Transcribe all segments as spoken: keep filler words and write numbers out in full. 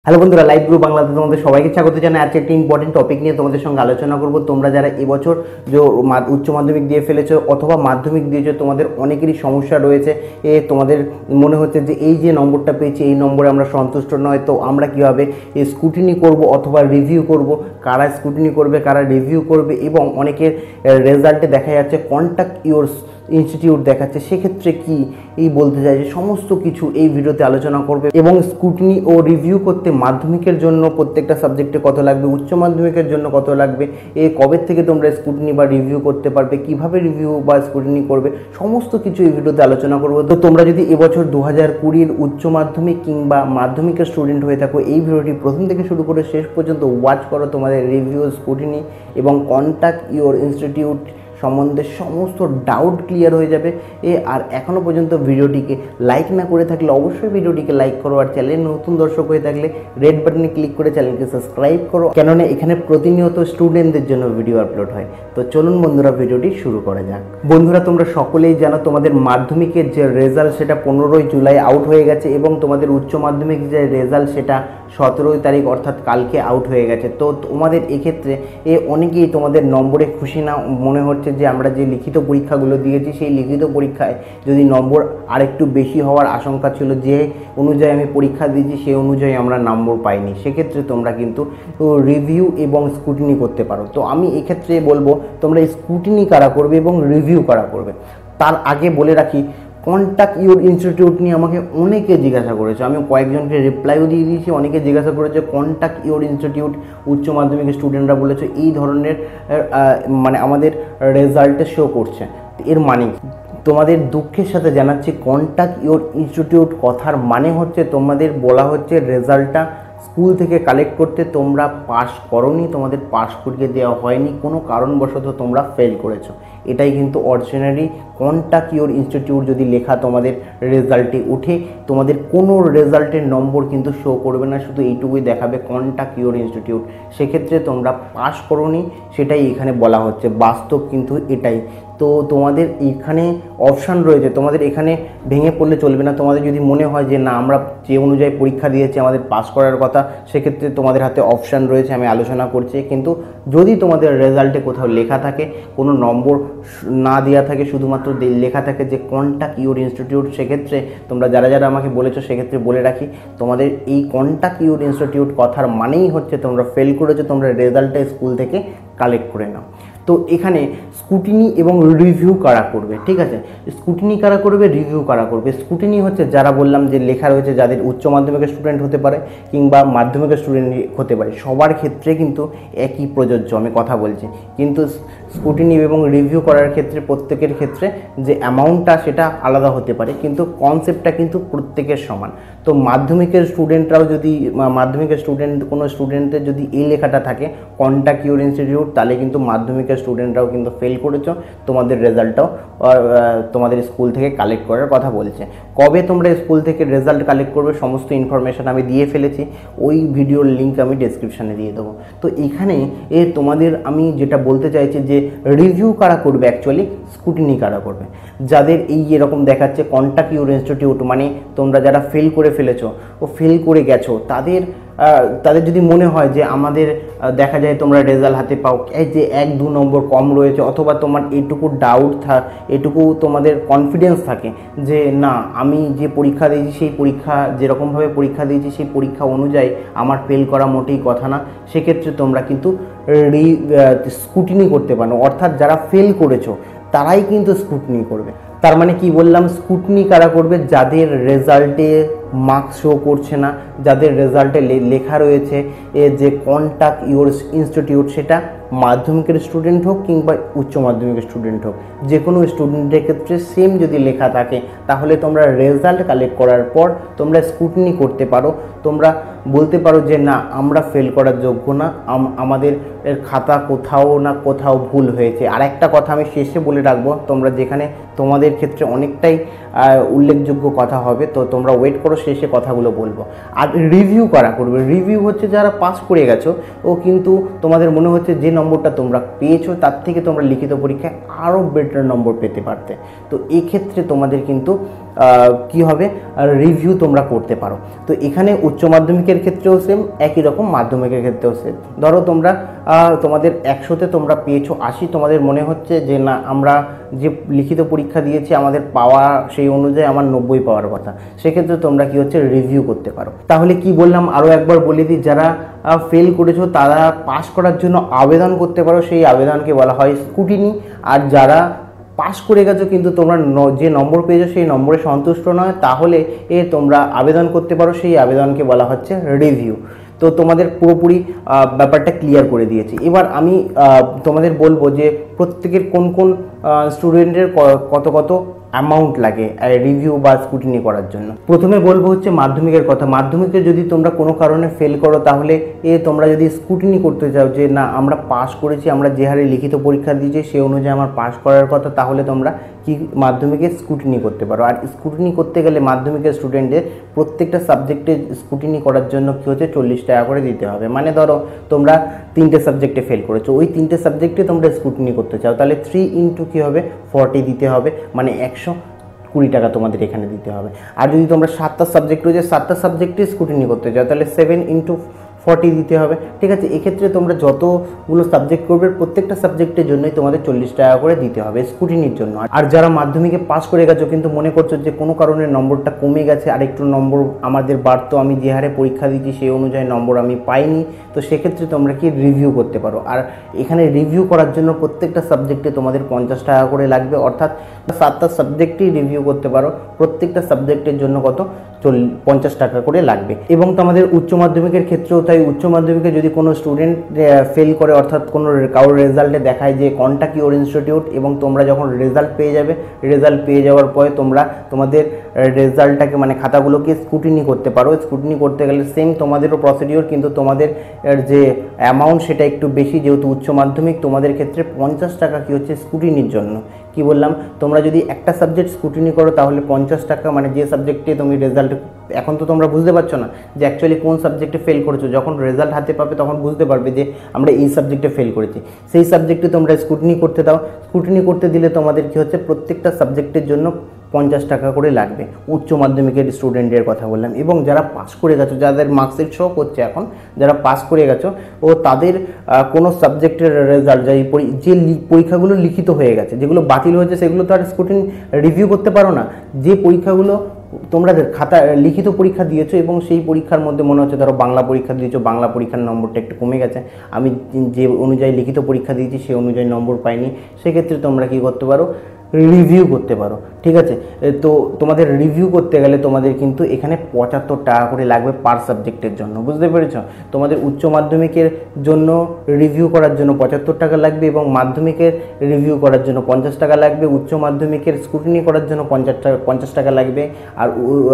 Hello বন্ধুরা, live group বাংলাতে তোমাদের সবাইকে স্বাগত জানাই। আজকে একটা ইম্পর্টেন্ট টপিক নিয়ে তোমাদের সঙ্গে আলোচনা করব। তোমরা যারা এবছর যে উচ্চ মাধ্যমিক দিয়ে ফেলেছো অথবা মাধ্যমিক দিয়েছো, তোমাদের অনেকেরই সমস্যা রয়েছে। এ তোমাদের মনে হচ্ছে যে এই যে নম্বরটা পেয়েছি এই নম্বরে আমরা সন্তুষ্ট নয়, তো আমরা কীভাবে এই স্ক্রুটিনি করব অথবা রিভিউ করব, কারা স্ক্রুটিনি করবে কারা রিভিউ করবে, এবং অনেকের রেজাল্টে দেখা যাচ্ছে কন্ট্যাক্ট ইওর ইনস্টিটিউট দেখাচ্ছে, সেক্ষেত্রে কি এই বলতে চাই যে সমস্ত কিছু এই ভিডিওতে আলোচনা করবে। এবং স্ক্রুটিনি ও রিভিউ করতে মাধ্যমিকের জন্য প্রত্যেকটা সাবজেক্টে কত লাগবে, উচ্চ মাধ্যমিকের জন্য কত লাগবে, এই কবে থেকে তোমরা স্ক্রুটিনি বা রিভিউ করতে পারবে, কিভাবে রিভিউ বা স্ক্রুটিনি করবে, সমস্ত কিছু এই ভিডিওতে আলোচনা করবো। তো তোমরা যদি এবছর দু হাজার কুড়ির উচ্চ মাধ্যমিক কিংবা মাধ্যমিকের স্টুডেন্ট হয়ে থাকো, এই ভিডিওটি প্রথম থেকে শুরু করে শেষ পর্যন্ত ওয়াচ করো। তোমাদের রিভিউ, স্ক্রুটিনি এবং কন্ট্যাক্ট ইওর ইনস্টিটিউট সম্বন্ধে সমস্ত ডাউট ক্লিয়ার হয়ে যাবে। এ আর এখনও পর্যন্ত ভিডিওটিকে লাইক না করে থাকলে অবশ্যই ভিডিওটিকে লাইক করো, আর চ্যানেলে নতুন দর্শক হয়ে থাকলে রেড বাটনে ক্লিক করে চ্যানেলকে সাবস্ক্রাইব করো, কেননা এখানে প্রতিনিয়ত স্টুডেন্টদের জন্য ভিডিও আপলোড হয়। তো চলুন বন্ধুরা, ভিডিওটি শুরু করা যাক। বন্ধুরা, তোমরা সকলেই জানো তোমাদের মাধ্যমিকের যে রেজাল্ট সেটা পনেরোই জুলাই আউট হয়ে গেছে, এবং তোমাদের উচ্চ মাধ্যমিক যে রেজাল্ট সেটা সতেরোই তারিখ অর্থাৎ কালকে আউট হয়ে গেছে। তো তোমাদের এক্ষেত্রে এ অনেকেই তোমাদের নম্বরে খুশি না, মনে হচ্ছে যে আমরা যে লিখিত পরীক্ষাগুলো দিয়েছি সেই লিখিত পরীক্ষায় যদি নম্বর আরেকটু বেশি হওয়ার আশঙ্কা ছিল, যে অনুযায়ী আমি পরীক্ষা দিয়েছি সেই অনুযায়ী আমরা নম্বর পাইনি, সেক্ষেত্রে তোমরা কিন্তু রিভিউ এবং স্ক্রুটিনি করতে পারো। তো আমি এক্ষেত্রে বলবো তোমরা স্ক্রুটিনি কারা করবে এবং রিভিউ কারা করবে। তার আগে বলে রাখি, কন্ট্যাক্ট ইওর ইনস্টিটিউট নিয়ে আমাকে অনেকে জিজ্ঞাসা করেছে, আমি কয়েকজনকে রিপ্লাইও দিয়ে দিয়েছি। অনেকে জিজ্ঞাসা করেছে কন্ট্যাক্ট ইওর ইনস্টিটিউট, উচ্চ মাধ্যমিকের স্টুডেন্টরা বলেছে এই ধরনের মানে আমাদের রেজাল্টে শো করছে। এর মানে তোমাদের দুঃখের সাথে জানাচ্ছি, কন্ট্যাক্ট ইওর ইনস্টিটিউট কথার মানে হচ্ছে তোমাদের বলা হচ্ছে রেজাল্টটা স্কুল থেকে কালেক্ট করতে তোমরা পাস করোনি, তোমাদের পাস করিয়ে দেওয়া হয়নি, কোনো কারণবশত তোমরা ফেল করেছো। এটাই কিন্তু অরিজিনালি কন্ট্যাক্ট ইওর ইনস্টিটিউট যদি লেখা তোমাদের রেজাল্টে উঠে, তোমাদের কোনো রেজাল্টের নম্বর কিন্তু শো করবে না, শুধু এইটুকুই দেখাবে কন্ট্যাক্ট ইওর ইনস্টিটিউট। সেক্ষেত্রে তোমরা পাস করোনি, সেটাই এখানে বলা হচ্ছে, বাস্তব কিন্তু এটাই। তো তোমাদের এখানে অপশান রয়েছে, তোমাদের এখানে ভেঙে পড়লে চলবে না। তোমাদের যদি মনে হয় যে না আমরা যে অনুযায়ী পরীক্ষা দিয়েছি আমাদের পাস করার কথা, সেক্ষেত্রে তোমাদের হাতে অপশান রয়েছে, আমি আলোচনা করছি। কিন্তু যদি তোমাদের রেজাল্টে কোথাও লেখা থাকে কোনো নম্বর না দেওয়া থাকে, শুধুমাত্র লেখা থাকে যে কন্ট্যাক্ট ইওর ইনস্টিটিউট, সেক্ষেত্রে তোমরা যারা যারা আমাকে বলেছো সেক্ষেত্রে বলে রাখি, তোমাদের এই কন্ট্যাক্ট ইওর ইনস্টিটিউট কথার মানেই হচ্ছে তোমরা ফেল করেছো, তোমরা রেজাল্টটা স্কুল থেকে কালেক্ট করে নাও। তো এখানে স্ক্রুটিনি এবং রিভিউ কারা করবে, ঠিক আছে? স্ক্রুটিনি কারা করবে, রিভিউ কারা করবে। স্ক্রুটিনি হচ্ছে যারা বললাম যে লেখা রয়েছে, যাদের উচ্চ মাধ্যমিকের স্টুডেন্ট হতে পারে কিংবা মাধ্যমিকের স্টুডেন্ট হতে পারে, সবার ক্ষেত্রে কিন্তু একই প্রযোজ্য, আমি কথা বলছি। কিন্তু স্ক্রুটিনি এবং রিভিউ করার ক্ষেত্রে প্রত্যেকের ক্ষেত্রে যে অ্যামাউন্টটা সেটা আলাদা হতে পারে, কিন্তু কনসেপ্টটা কিন্তু প্রত্যেকের সমান। তো মাধ্যমিকের স্টুডেন্টরাও যদি মাধ্যমিকের স্টুডেন্ট কোনো স্টুডেন্টের যদি এই লেখাটা থাকে কন্ট্যাক্ট ইওর ইনস্টিটিউট, তাহলে কিন্তু মাধ্যমিকের স্টুডেন্টরাও কিন্তু ফেল করেছো, তোমাদের রেজাল্টটাও তোমাদের স্কুল থেকে কালেক্ট করার কথা বলছে। কবে তোমরা স্কুল থেকে রেজাল্ট কালেক্ট করবে সমস্ত ইনফরমেশান আমি দিয়ে ফেলেছি, ওই ভিডিওর লিঙ্ক আমি ডেসক্রিপশানে দিয়ে দেবো। তো এখানে এ তোমাদের আমি যেটা বলতে চাইছি যে রিভিউ কারা করবে, অ্যাকচুয়ালি স্ক্রুটিনি কারা করবে। যাদের এই এরকম দেখাচ্ছে কন্ট্যাক্ট ইওর ইনস্টিটিউট, মানে তোমরা যারা ফেল করে ফেলেছো ও ফেল করে গেছো, তাদের তাদের যদি মনে হয় যে আমাদের দেখা যায় তোমরা রেজাল্ট হাতে পাও এই যে এক দু নম্বর কম রয়েছে, অথবা তোমার এটুকু ডাউট থাক, এটুকু তোমাদের কনফিডেন্স থাকে যে না আমি যে পরীক্ষা দিয়েছি সেই পরীক্ষা যেরকমভাবে পরীক্ষা দিয়েছি সেই পরীক্ষা অনুযায়ী আমার ফেল করা মোটেই কথা না, সেক্ষেত্রে তোমরা কিন্তু রি স্ক্রুটিনি করতে পারো। অর্থাৎ যারা ফেল করেছো তারাই কিন্তু স্ক্রুটিনি করবে। তার মানে কি বললাম, স্ক্রুটিনি কারা করবে, যাদের রেজাল্টে মার্কস শো করছে না, যাদের রেজাল্টে লেখা রয়েছে এ যে কন্ট্যাক্ট ইওর ইনস্টিটিউট, সেটা মাধ্যমিকের স্টুডেন্ট হোক কিংবা উচ্চ মাধ্যমিকের স্টুডেন্ট হোক, যে কোনো স্টুডেন্টের ক্ষেত্রে সেম যদি লেখা থাকে, তাহলে তোমরা রেজাল্ট কালেক্ট করার পর তোমরা স্ক্রুটিনি করতে পারো। তোমরা বলতে পারো যে না আমরা ফেল করার যোগ্য না, আমাদের খাতা কোথাও না কোথাও ভুল হয়েছে। আর একটা কথা আমি শেষে বলে রাখবো, তোমরা যেখানে তোমাদের ক্ষেত্রে অনেকটাই উল্লেখযোগ্য কথা হবে, তো তোমরা ওয়েট করো, শেষে কথাগুলো বলবো। আর রিভিউ কারা করবে, রিভিউ হচ্ছে যারা পাস করে গেছো ও কিন্তু তোমাদের মনে হচ্ছে যে নম্বরটা তোমরা পেয়েছো তার থেকে তোমরা লিখিত পরীক্ষায় আরও বেটার নম্বর পেতে পারতে, তো এক্ষেত্রে তোমাদের কিন্তু কি হবে, রিভিউ তোমরা করতে পারো। তো এখানে উচ্চ মাধ্যমিকের ক্ষেত্রেও সেম, একই রকম মাধ্যমিকের ক্ষেত্রেও সেম। ধরো তোমরা তোমাদের একশোতে তোমরা পেয়েছো আশি, তোমাদের মনে হচ্ছে যে না আমরা যে লিখিত পরীক্ষা দিয়েছি আমাদের পাওয়া সেই অনুযায়ী আমার নব্বই পাওয়ার কথা, সেক্ষেত্রে তোমরা কি হচ্ছে রিভিউ করতে পারো। তাহলে কি বললাম আরও একবার বলে দিই, যারা ফেল করেছো তারা পাস করার জন্য আবেদন করতে পারো, সেই আবেদনকে বলা হয় স্কুটিনি। আর যারা পাস করে গেছো কিন্তু তোমরা যে নম্বর পেয়েছো সেই নম্বরে সন্তুষ্ট নয়, তাহলে এ তোমরা আবেদন করতে পারো, সেই আবেদনকে বলা হচ্ছে রিভিউ। তো তোমাদের পুরোপুরি ব্যাপারটা ক্লিয়ার করে দিয়েছি। এবার আমি তোমাদের বলবো যে প্রত্যেকের কোন কোন স্টুডেন্টের কত কত অ্যামাউন্ট লাগে রিভিউ বা স্কুটিনি করার জন্য। প্রথমে বলবো হচ্ছে মাধ্যমিকের কথা। মাধ্যমিকে যদি তোমরা কোনো কারণে ফেল করো, তাহলে এ তোমরা যদি স্কুটিনি করতে চাও যে না আমরা পাস করেছি, আমরা যে হারে লিখিত পরীক্ষা দিয়েছি সেই অনুযায়ী আমার পাস করার কথা, তাহলে তোমরা কি মাধ্যমিকে স্কুটিনি করতে পারো। আর স্কুটিনি করতে গেলে মাধ্যমিকের স্টুডেন্টদের প্রত্যেকটা সাবজেক্টে স্কুটিনি করার জন্য কী হচ্ছে চল্লিশ টাকা করে দিতে হবে। মানে ধরো তোমরা তিনটে সাবজেক্টে ফেল করেছো, ওই তিনটে সাবজেক্টে তোমরা স্কুটিনি করতে চাও, তাহলে থ্রি ইন্টু কী হবে ফর্টি দিতে হবে, মানে একশো কুড়ি টাকা তোমাদের এখানে দিতে হবে। আর যদি তোমরা সাতটা সাবজেক্ট রয়েছে, সাতটা সাবজেক্টে স্কুটিনি করতে চাও, তাহলে সেভেন ইন্টু ফর্টি দিতে হবে। ঠিক আছে, এক্ষেত্রে তোমরা যতগুলো সাবজেক্ট করবে প্রত্যেকটা সাবজেক্টের জন্যই তোমাদের চল্লিশ টাকা করে দিতে হবে স্কুটিনির জন্য। আর যারা মাধ্যমিকে পাস করে গেছো কিন্তু মনে করছো যে কোনো কারণে নম্বরটা কমে গেছে, আরেকটু নম্বর আমাদের বাড়তো, আমি যে হারে পরীক্ষা দিচ্ছি সেই অনুযায়ী নম্বর আমি পাইনি, তো সেক্ষেত্রে তোমরা কি রিভিউ করতে পারো। আর এখানে রিভিউ করার জন্য প্রত্যেকটা সাবজেক্টে তোমাদের পঞ্চাশ টাকা করে লাগবে, অর্থাৎ সাতটা সাবজেক্টেই রিভিউ করতে পারো, প্রত্যেকটা সাবজেক্টের জন্য কত চল্লিশ পঞ্চাশ টাকা করে লাগবে। এবং তোমাদের উচ্চ মাধ্যমিকের ক্ষেত্রেও তাই। উচ্চ মাধ্যমিকে যদি কোনো স্টুডেন্ট ফেল করে, অর্থাৎ কোনো কারোর রেজাল্টে দেখায় যে কন্টাক্ট ইওর ইনস্টিটিউট, এবং তোমরা যখন রেজাল্ট পেয়ে যাবে, রেজাল্ট পেয়ে যাওয়ার পরে তোমরা তোমাদের রেজাল্টটাকে মানে খাতাগুলোকে স্কুটিনি করতে পারো। স্কুটিনি করতে গেলে সেম তোমাদেরও প্রসিডিওর, কিন্তু তোমাদের যে অ্যামাউন্ট সেটা একটু বেশি, যেহেতু উচ্চ মাধ্যমিক। তোমাদের ক্ষেত্রে পঞ্চাশ টাকা কি হচ্ছে স্কুটিনির জন্য। কি বললাম, তোমরা যদি একটা সাবজেক্ট স্কুটিনি করো তাহলে পঞ্চাশ টাকা, মানে যে সাবজেক্টে তুমি রেজাল্ট, এখন তো তোমরা বুঝতে পারছো না যে অ্যাকচুয়ালি কোন সাবজেক্টে ফেল করেছো, যখন রেজাল্ট হাতে পাবে তখন বুঝতে পারবে যে আমরা এই সাবজেক্টে ফেল করেছি। সেই সাবজেক্টে তোমরা স্কুটিনি করতে দাও। স্কুটিনি করতে দিলে তোমাদের কি হচ্ছে প্রত্যেকটা সাবজেক্টের জন্য পঞ্চাশ টাকা করে লাগবে। উচ্চ মাধ্যমিকের স্টুডেন্টের কথা বললাম। এবং যারা পাস করে গেছো, যাদের মার্কশিট শো করছে এখন, যারা পাস করে গেছো ও তাদের কোনো সাবজেক্টের রেজাল্ট, যে যে পরীক্ষাগুলো লিখিত হয়ে গেছে, যেগুলো বাতিল হয়েছে সেগুলো তো আর স্কুটিনি রিভিউ করতে পারো না। যে পরীক্ষাগুলো তোমরা খাতা লিখিত পরীক্ষা দিয়েছো এবং সেই পরীক্ষার মধ্যে মনে হচ্ছে ধরো বাংলা পরীক্ষা দিয়েছো, বাংলা পরীক্ষার নম্বরটা একটু কমে গেছে, আমি যে অনুযায়ী লিখিত পরীক্ষা দিয়েছি সেই অনুযায়ী নম্বর পাইনি, সেক্ষেত্রে তোমরা কী করতে পারো রিভিউ করতে পারো। ঠিক আছে, তো তোমাদের রিভিউ করতে গেলে তোমাদের কিন্তু এখানে পঁচাত্তর টাকা করে লাগবে পার সাবজেক্টের জন্য। বুঝতে পেরেছ? তোমাদের উচ্চ মাধ্যমিকের জন্য রিভিউ করার জন্য পঁচাত্তর টাকা লাগবে, এবং মাধ্যমিকের রিভিউ করার জন্য পঞ্চাশ টাকা লাগবে, উচ্চ মাধ্যমিকের স্কুটিনি করার জন্য পঞ্চাশ টাকা পঞ্চাশ টাকা লাগবে, আর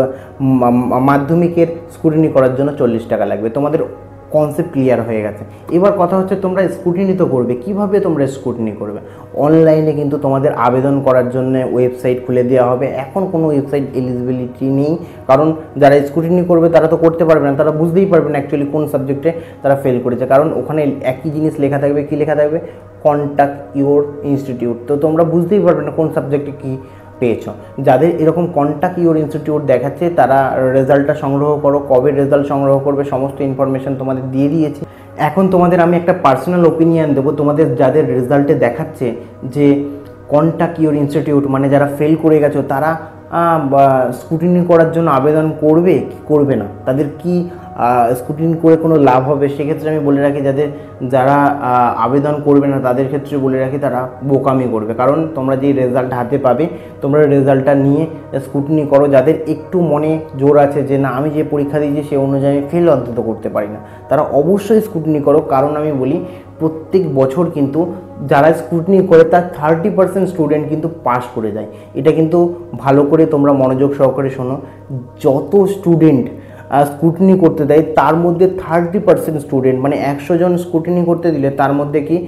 মাধ্যমিকের স্কুটিনি করার জন্য চল্লিশ টাকা লাগবে। তোমাদের কনসেপ্ট ক্লিয়ার হয়ে গেছে। এবার কথা হচ্ছে তোমরা স্কুটিনি তো করবে, কিভাবে তোমরা স্কুটিনি করবে? অনলাইনে কিন্তু তোমাদের আবেদন করার জন্য ওয়েবসাইট খুলে দেওয়া হবে। এখন কোনো ওয়েবসাইট এলিজিবিলিটি নেই, কারণ যারা স্কুটিনি করবে তারা তো করতে পারবে না, তারা বুঝতেই পারবে না অ্যাকচুয়ালি কোন সাবজেক্টে তারা ফেল করেছে, কারণ ওখানে একই জিনিস লেখা থাকবে। কি লেখা থাকবে? Contact your institute. তো তোমরা বুঝতেই পারবে না কোন সাবজেক্টে কী পেয়েছো। যাদের এরকম কন্টাক্ট ইওর ইনস্টিটিউট দেখাচ্ছে তারা রেজাল্টটা সংগ্রহ করো, কবে রেজাল্ট সংগ্রহ করবে সমস্ত ইনফরমেশন তোমাদের দিয়ে দিয়েছি। এখন তোমাদের আমি একটা পার্সোনাল ওপিনিয়ন দেবো। তোমাদের যাদের রেজাল্টে দেখাচ্ছে যে কন্টাক্ট ইওর ইনস্টিটিউট, মানে যারা ফেল করে গেছো, তারা স্কুটিনি করার জন্য আবেদন করবে কি করবে না, তাদের কি স্কুটিনি করে কোনো লাভ হবে? সেক্ষেত্রে আমি বলে রাখি, যাদের যারা আবেদন করবে না তাদের ক্ষেত্রে বলে রাখি তারা বোকামি করবে, কারণ তোমরা যেই রেজাল্ট হাতে পাবে তোমরা রেজাল্টটা নিয়ে স্কুটিনি করো। যাদের একটু মনে জোর আছে যে না আমি যে পরীক্ষা দিয়েছি সে অনুযায়ী ফেল অন্তত করতে পারি না, তারা অবশ্যই স্কুটিনি করো। কারণ আমি বলি প্রত্যেক বছর কিন্তু যারা স্কুটিনি করে তার থার্টি পার্সেন্ট স্টুডেন্ট কিন্তু পাস করে যায়। এটা কিন্তু ভালো করে তোমরা মনোযোগ সহকারে শোনো। যত স্টুডেন্ট স্কুটিনি করতে দেয় তার মধ্যে থার্টি পার্সেন্ট স্টুডেন্ট, মানে একশো জন স্কুটিনি করতে দিলে তার মধ্যে কি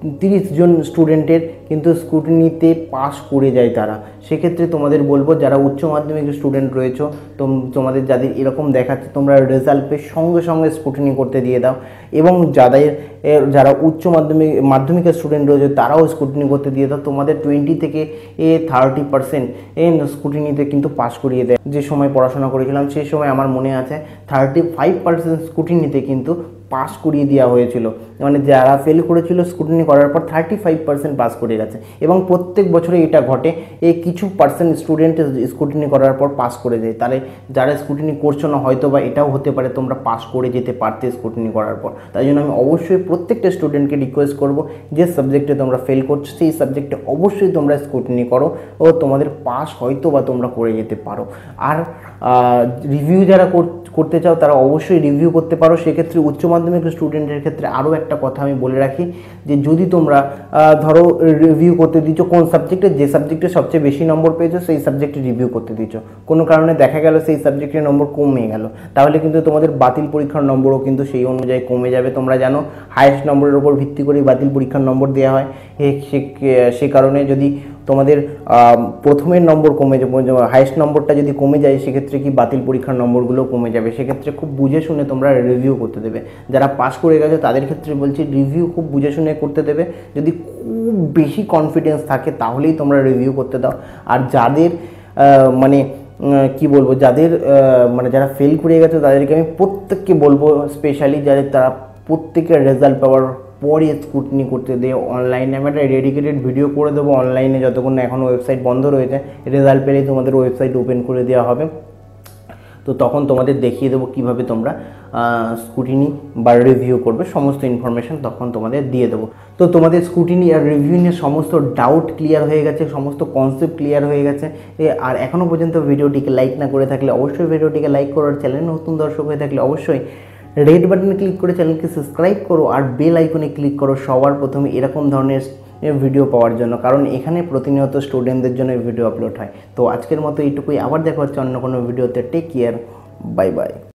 তিরিশ জন স্টুডেন্টের কিন্তু স্কুটিনিতে পাস করে যায় তারা। সেক্ষেত্রে তোমাদের বলবো যারা উচ্চ মাধ্যমিক স্টুডেন্ট রয়েছো, তো তোমাদের যাদের এরকম দেখাচ্ছে তোমরা রেজাল্ট পেয়ে সঙ্গে সঙ্গে স্কুটিনি করতে দিয়ে দাও, এবং যাদের যারা উচ্চ মাধ্যমিক মাধ্যমিকের স্টুডেন্ট রয়েছে তারাও স্কুটিনি করতে দিয়ে দাও। তোমাদের টোয়েন্টি থেকে এ থার্টি পার্সেন্ট এ স্কুটিনিতে কিন্তু পাস করিয়ে দেয়। যে সময় পড়াশোনা করেছিলাম সেই সময় আমার মনে আছে থার্টি ফাইভ পার্সেন্ট স্কুটিনিতে কিন্তু পাস করিয়ে দেওয়া হয়েছিল, মানে যারা ফেল করেছিল স্কুটিনি করার পর থার্টি ফাইভ পার্সেন্ট পাস করে গেছে। এবং প্রত্যেক বছরে এটা ঘটে, এই কিছু পার্সেন্ট স্টুডেন্ট স্কুটিনি করার পর পাস করে যায়। তাহলে যারা স্কুটিনি করছো না হয়তো বা এটাও হতে পারে তোমরা পাস করে যেতে পারতে স্কুটিনি করার পর। তাই জন্য আমি অবশ্যই প্রত্যেকটা স্টুডেন্টকে রিকোয়েস্ট করব, যে সাবজেক্টে তোমরা ফেল করছো সেই সাবজেক্টে অবশ্যই তোমরা স্কুটিনি করো, ও তোমাদের পাস হয়তো বা তোমরা করে যেতে পারো। আর রিভিউ যারা করতে চাও তারা অবশ্যই রিভিউ করতে পারো। সেক্ষেত্রে উচ্চ মাধ্যমিক স্টুডেন্টের ক্ষেত্রে আরও একটা কথা আমি বলে রাখি, যে যদি তোমরা ধরো রিভিউ করতে দিচ্ছ কোন সাবজেক্টে, যে সাবজেক্টে সবচেয়ে বেশি নম্বর পেয়েছো সেই সাবজেক্টে রিভিউ করতে দিচ্ছ, কোনো কারণে দেখা গেল সেই সাবজেক্টের নম্বর কমে গেল, তাহলে কিন্তু তোমাদের বাতিল পরীক্ষার নম্বরও কিন্তু সেই অনুযায়ী কমে যাবে। তোমরা জানো হায়েস্ট নম্বরের উপর ভিত্তি করেই বাতিল পরীক্ষার নম্বর দেওয়া হয়। সে কারণে যদি তোমাদের প্রথমের নম্বর কমে যাবে, হাইয়েস্ট নম্বরটা যদি কমে যায় সেক্ষেত্রে কি বাতিল পরীক্ষার নম্বরগুলো কমে যাবে। সেক্ষেত্রে খুব বুঝে শুনে তোমরা রিভিউ করতে দেবে। যারা পাস করে গেছো তাদের ক্ষেত্রে বলছি রিভিউ খুব বুঝে শুনে করতে দেবে। যদি খুব বেশি কনফিডেন্স থাকে তাহলেই তোমরা রিভিউ করতে দাও। আর যাদের মানে কি বলবো, যাদের মানে যারা ফেল করে গেছে তাদেরকে আমি প্রত্যেককে বলবো, স্পেশালি যাদের তারা প্রত্যেকের রেজাল্ট পাওয়ার পরে স্কুটিনি করতে দেয় অনলাইনে। আমি একটা ডেডিকেটেড ভিডিও করে দেবো অনলাইনে, যতক্ষণ না এখনও ওয়েবসাইট বন্ধ রয়েছে, রেজাল্ট পেলেই তোমাদের ওয়েবসাইট ওপেন করে দেওয়া হবে। তো তখন তোমাদের দেখিয়ে দেবো কীভাবে তোমরা স্কুটিনি বা রিভিউ করবে, সমস্ত ইনফরমেশান তখন তোমাদের দিয়ে দেবো। তো তোমাদের স্কুটিনি আর রিভিউ নিয়ে সমস্ত ডাউট ক্লিয়ার হয়ে গেছে, সমস্ত কনসেপ্ট ক্লিয়ার হয়ে গেছে। আর এখনও পর্যন্ত ভিডিওটিকে লাইক না করে থাকলে অবশ্যই ভিডিওটিকে লাইক করো, আর চ্যানেলে নতুন দর্শক হয়ে থাকলে অবশ্যই রেড বাটনে ক্লিক করে চ্যানেলকে সাবস্ক্রাইব করো, আর বেল আইকনে ক্লিক করো সবার প্রথমে এরকম ধরনের ভিডিও পাওয়ার জন্য, কারণ এখানে প্রতিনিয়ত স্টুডেন্টদের জন্য ভিডিও আপলোড হয়। তো আজকের মতো এইটুকুই, আবার দেখা হচ্ছে অন্য কোনো ভিডিওতে। Take care, bye by.